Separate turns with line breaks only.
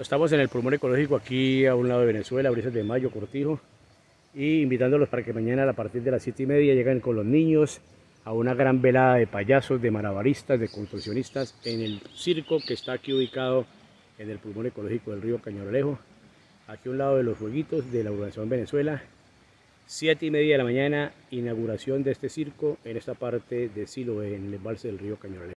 Estamos en el pulmón ecológico aquí a un lado de Venezuela, Brisas de Mayo, Cortijo, y invitándolos para que mañana a partir de las 7:30 lleguen con los niños a una gran velada de payasos, de malabaristas, de construccionistas en el circo que está aquí ubicado en el pulmón ecológico del río Cañarolejo, aquí a un lado de los jueguitos de la urbanización Venezuela. 7:30 de la mañana, inauguración de este circo en esta parte de Siloé, en el embalse del río Cañarolejo.